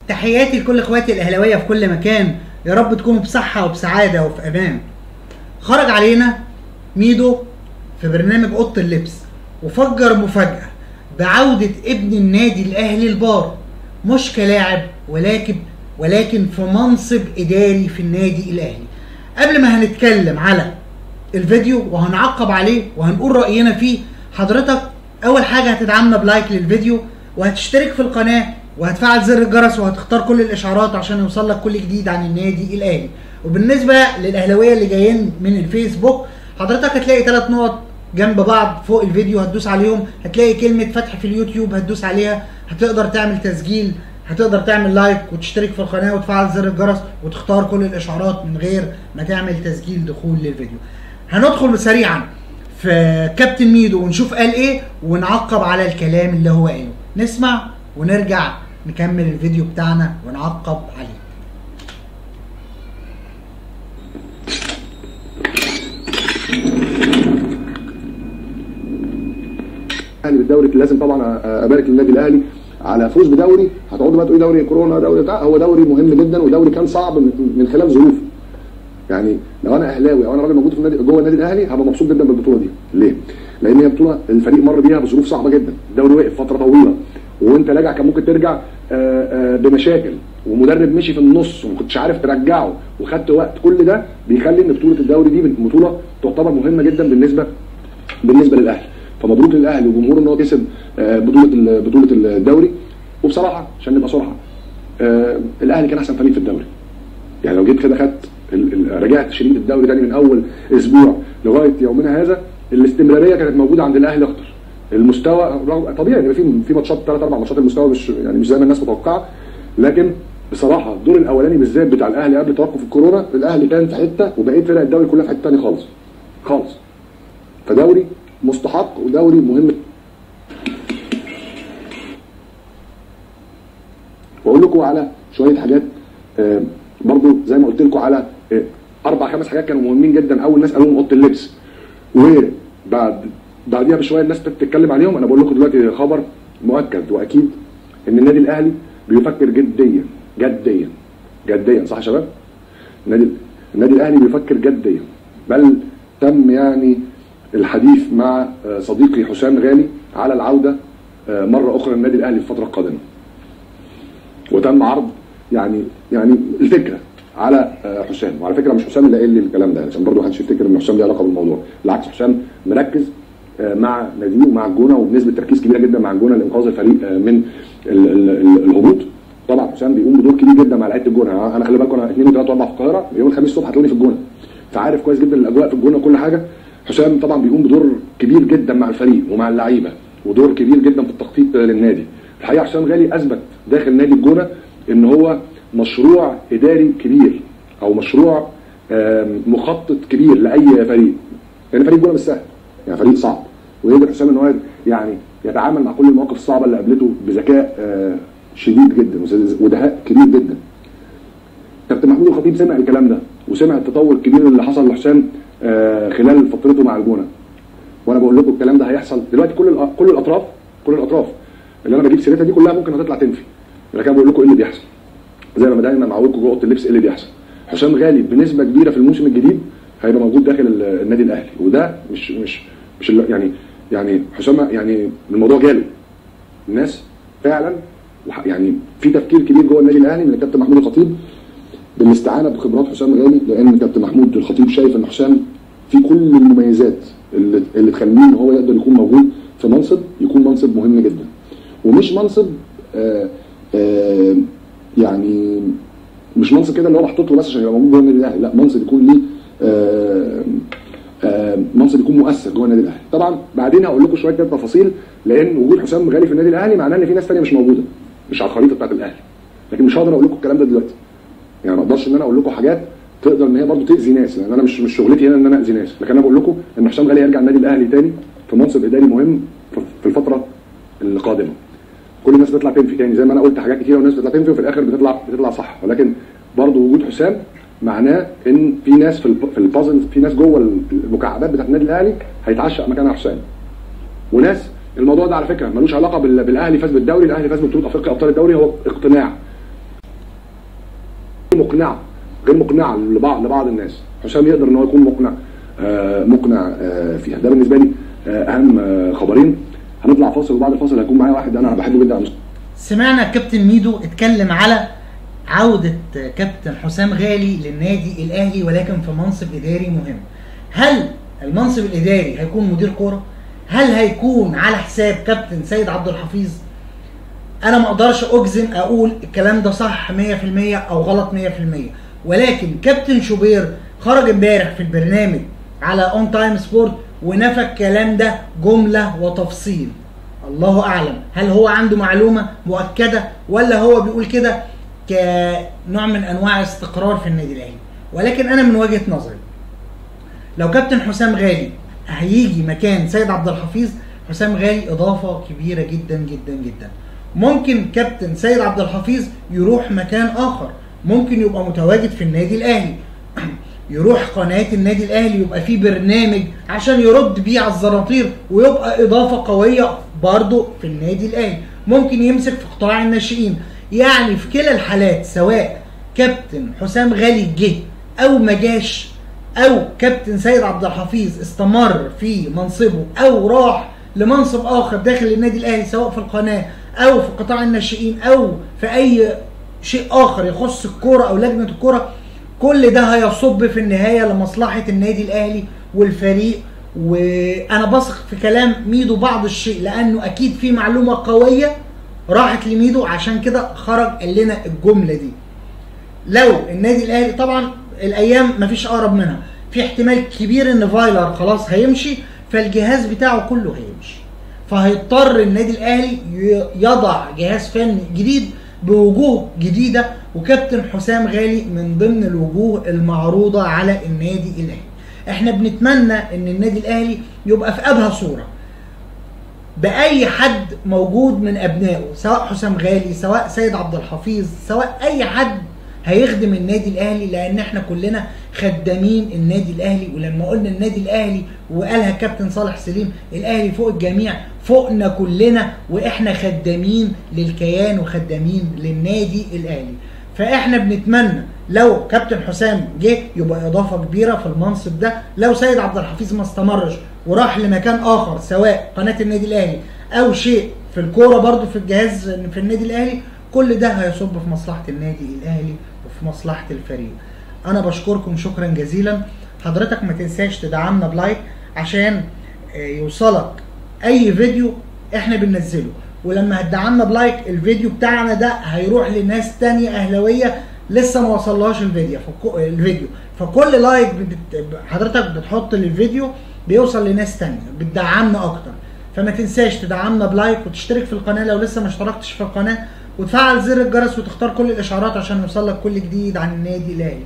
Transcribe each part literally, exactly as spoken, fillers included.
تحياتي لكل اخواتي الاهلاويه في كل مكان، يا رب تكونوا بصحه وبسعاده وفي امان. خرج علينا ميدو في برنامج اوضه اللبس وفجر مفاجاه بعوده ابن النادي الاهلي البار، مش كلاعب ولكن ولكن في منصب اداري في النادي الاهلي. قبل ما هنتكلم على الفيديو وهنعقب عليه وهنقول راينا فيه، حضرتك اول حاجه هتدعمنا بلايك للفيديو وهتشترك في القناه وهتفعل زر الجرس وهتختار كل الاشعارات عشان يوصل لك كل جديد عن النادي الاهلي. وبالنسبه للاهلاويه اللي جايين من الفيسبوك، حضرتك هتلاقي ثلاث نقط جنب بعض فوق الفيديو هتدوس عليهم، هتلاقي كلمه فتح في اليوتيوب هتدوس عليها، هتقدر تعمل تسجيل، هتقدر تعمل لايك وتشترك في القناه وتفعل زر الجرس وتختار كل الاشعارات من غير ما تعمل تسجيل دخول للفيديو. هندخل سريعا في كابتن ميدو ونشوف قال ايه ونعقب على الكلام اللي هو قاله. نسمع ونرجع نكمل الفيديو بتاعنا ونعقب عليه. اهلي بالدوري لازم طبعا ابارك للنادي الاهلي على فوز بدوري. هتقعدوا بقى تقولوا دوري كورونا دوري بتاع، هو دوري مهم جدا ودوري كان صعب من خلال ظروفه. يعني لو انا اهلاوي او انا راجل موجود في النادي جوه النادي الاهلي هبقى مبسوط جدا بالبطوله دي. ليه؟ لان هي بطوله الفريق مر بيها بظروف صعبه جدا، الدوري وقف فتره طويله وانت راجع كان ممكن ترجع بمشاكل ومدرب مشي في النص وما كنتش عارف ترجعه وخدت وقت. كل ده بيخلي ان بطوله الدوري دي بطوله تعتبر مهمه جدا بالنسبه بالنسبه للاهلي. فمبروك للاهلي وجمهوره ان هو كسب بطوله بطوله الدوري. وبصراحه عشان نبقى صراحه الاهلي كان احسن فريق في الدوري. يعني لو جيت كده خدت رجعت شريط الدوري تاني من اول اسبوع لغايه يومنا هذا، الاستمراريه كانت موجوده عند الاهلي اكتر. المستوى طبيعي ان في في ماتشات ثلاث اربع ماتشات المستوى مش يعني مش زي ما الناس متوقعه، لكن بصراحه الدور الاولاني بالذات بتاع الاهلي قبل توقف الكورونا الاهلي كان في حته وبقيه فرق الدوري كلها في حته ثانيه خالص خالص. فدوري مستحق ودوري مهم. واقول لكم على شويه حاجات آه برضو زي ما قلت لكم على آه اربع خمس حاجات كانوا مهمين جدا. اول ناس قالوا اوضه اللبس، وبعد بعديها بشويه الناس بتتكلم عليهم. انا بقول لكم دلوقتي خبر مؤكد واكيد ان النادي الاهلي بيفكر جديا جديا جديا صح يا شباب؟ النادي النادي الاهلي بيفكر جديا، بل تم يعني الحديث مع صديقي حسام غالي على العوده مره اخرى للنادي الاهلي في الفتره القادمه. وتم عرض يعني يعني الفكره على حسام. وعلى فكره مش حسام اللي قال لي الكلام ده عشان برضه محدش يفتكر ان حسام ليه علاقه بالموضوع، بالعكس حسام مركز مع ناديه ومع الجونه وبنسبه تركيز كبيره جدا مع الجونه لانقاذ الفريق من الهبوط. طبعا حسام بيقوم بدور كبير جدا مع لعيبه الجونه. انا خلي بالكم انا اثنين وثلاثه واربعه في القاهره، يوم الخميس الصبح هتلاقوني في الجونه، فعارف كويس جدا الاجواء في الجونه وكل حاجه. حسام طبعا بيقوم بدور كبير جدا مع الفريق ومع اللعيبه ودور كبير جدا في التخطيط للنادي. الحقيقه حسام غالي اثبت داخل نادي الجونه ان هو مشروع اداري كبير او مشروع مخطط كبير لاي فريق، لان يعني فريق الجونه مش سهل، يعني فريق صعب، ويقدر حسام ان هو يعني يتعامل مع كل المواقف الصعبه اللي قابلته بذكاء شديد جدا ودهاء كبير جدا. كابتن محمود الخطيب سمع الكلام ده وسمع التطور الكبير اللي حصل لحسام خلال فترته مع الجونه. وانا بقول لكم الكلام ده هيحصل دلوقتي. كل كل الاطراف كل الاطراف اللي انا بجيب سيرتها دي كلها ممكن هتطلع تنفي، لكن انا بقول لكم ايه اللي بيحصل زي ما دايما معودكم جوه اوضه اللبس. ايه اللي بيحصل؟ حسام غالي بنسبه كبيره في الموسم الجديد هيبقى موجود داخل النادي الاهلي، وده مش مش مش يعني يعني حسام يعني الموضوع جاله الناس فعلا، يعني في تفكير كبير جوه النادي الاهلي من الكابتن محمود الخطيب بالاستعانه بخبرات حسام غالي، لان كابتن محمود الخطيب شايف ان حسام في كل المميزات اللي, اللي تخليه ان هو يقدر يكون موجود في منصب يكون منصب مهم جدا، ومش منصب آآ آآ يعني مش منصب كده اللي هو محطوط له بس عشان يبقى موجود جوه النادي الاهلي، لا منصب يكون ليه منصب يكون مؤثر جوه النادي الاهلي. طبعا بعدين هقول لكم شويه كده تفاصيل، لان وجود حسام غالي في النادي الاهلي معناه ان في ناس ثانيه مش موجوده مش على الخريطه بتاعت الاهلي، لكن مش هقدر اقول لكم الكلام ده دلوقتي. يعني ما اقدرش ان انا اقول لكم حاجات تقدر ان هي برضه تاذي ناس، لان انا مش مش شغلتي هنا ان انا اذي ناس، لكن انا بقول لكم ان حسام غالي يرجع النادي الاهلي تاني في منصب اداري مهم في الفتره القادمه. كل الناس بتطلع تنفي تاني زي ما انا قلت حاجات كتيره والناس بتطلع تنفي وفي الاخر بتطلع بتطلع صح، ولكن برضه وجود حسام معناه ان في ناس في في البازل، في ناس جوه المكعبات بتاعت النادي الاهلي هيتعشق مكانها حسام. وناس الموضوع ده على فكره ملوش علاقه بالاهلي فاز بالدوري، الاهلي فاز ببطوله افريقيا ابطال الدوري هو اقتناع مقنعه غير مقنعه لبعض لبعض الناس. حسام يقدر ان هو يكون مقنع آه مقنع آه فيها. ده بالنسبه لي آه اهم آه خبرين. هنطلع فاصل وبعد الفاصل هيكون معايا واحد انا بحبه جدا. سمعنا كابتن ميدو اتكلم على عودة كابتن حسام غالي للنادي الاهلي ولكن في منصب اداري مهم. هل المنصب الاداري هيكون مدير كوره؟ هل هيكون على حساب كابتن سيد عبد الحفيظ؟ انا ما اقدرش اجزم اقول الكلام ده صح مية في المية او غلط مية في المية، ولكن كابتن شوبير خرج امبارح في البرنامج على اون تايم سبورت ونفى الكلام ده جمله وتفصيل. الله اعلم هل هو عنده معلومه مؤكده ولا هو بيقول كده كنوع من انواع استقرار في النادي الاهلي. ولكن انا من وجهه نظري لو كابتن حسام غالي هيجي مكان سيد عبد الحفيظ، حسام غالي اضافه كبيره جدا جدا جدا. ممكن كابتن سيد عبد الحفيظ يروح مكان اخر، ممكن يبقى متواجد في النادي الاهلي يروح قناه النادي الاهلي يبقى فيه برنامج عشان يرد بيه على الزراطير ويبقى اضافه قويه برضه في النادي الاهلي. ممكن يمسك في قطاع الناشئين. يعني في كلا الحالات سواء كابتن حسام غالي جه او ما جاش او كابتن سيد عبد الحفيظ استمر في منصبه او راح لمنصب اخر داخل النادي الاهلي سواء في القناه او في قطاع الناشئين او في اي شيء اخر يخص الكوره او لجنه الكوره، كل ده هيصب في النهايه لمصلحه النادي الاهلي والفريق. وانا بثق في كلام ميدو بعض الشيء لانه اكيد في معلومه قويه راحت لميدو عشان كده خرج قال لنا الجمله دي. لو النادي الاهلي طبعا الايام مفيش اقرب منها، في احتمال كبير ان فايلر خلاص هيمشي فالجهاز بتاعه كله هيمشي، فهيضطر النادي الاهلي يضع جهاز فني جديد بوجوه جديده، وكابتن حسام غالي من ضمن الوجوه المعروضه على النادي الاهلي. احنا بنتمنى ان النادي الاهلي يبقى في ابهى صوره باي حد موجود من ابنائه، سواء حسام غالي سواء سيد عبد الحفيظ سواء اي حد هيخدم النادي الاهلي، لان احنا كلنا خدامين النادي الاهلي. ولما قلنا النادي الاهلي وقالها الكابتن صالح سليم الاهلي فوق الجميع، فوقنا كلنا واحنا خدامين للكيان وخدامين للنادي الاهلي. فاحنا بنتمنى لو كابتن حسام جه يبقى اضافه كبيره في المنصب ده. لو سيد عبد الحفيظ ما استمرش وراح لمكان اخر سواء قناه النادي الاهلي او شيء في الكوره برضو في الجهاز في النادي الاهلي، كل ده هيصب في مصلحه النادي الاهلي وفي مصلحه الفريق. انا بشكركم شكرا جزيلا. حضرتك ما تنساش تدعمنا بلايك عشان يوصلك اي فيديو احنا بننزله، ولما هتدعمنا بلايك الفيديو بتاعنا ده هيروح لناس تانية اهلاويه لسه ما وصلهاش الفيديو الفيديو فكل لايك حضرتك بتحط للفيديو بيوصل لناس تانية بتدعمنا اكتر. فما تنساش تدعمنا بلايك وتشترك في القناه لو لسه ما اشتركتش في القناه، وتفعل زر الجرس وتختار كل الاشعارات عشان يوصلك كل جديد عن النادي الاهلي.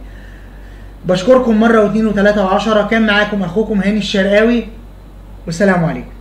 بشكركم مره واثنين وثلاثه وعشره. كان معاكم اخوكم هاني الشرقاوي والسلام عليكم.